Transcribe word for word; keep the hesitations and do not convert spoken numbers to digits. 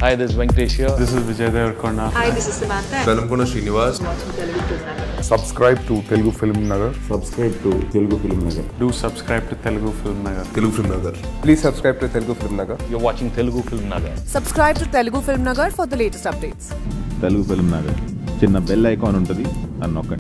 Hi, this is Venkatesh here. This is Vijay Devarkonda. Hi, this is Samantha. Velamkonda Srinivas. Subscribe to Telugu Film Nagar. Subscribe to Telugu Film Nagar. Do subscribe to Telugu Film Nagar. Telugu Film Nagar. Please subscribe to Telugu Film Nagar. You're watching Telugu Film Nagar. Subscribe to Telugu Film Nagar for the latest updates. Telugu Film Nagar. చిన్న bell icon ఉంటుంది అన్నొక్క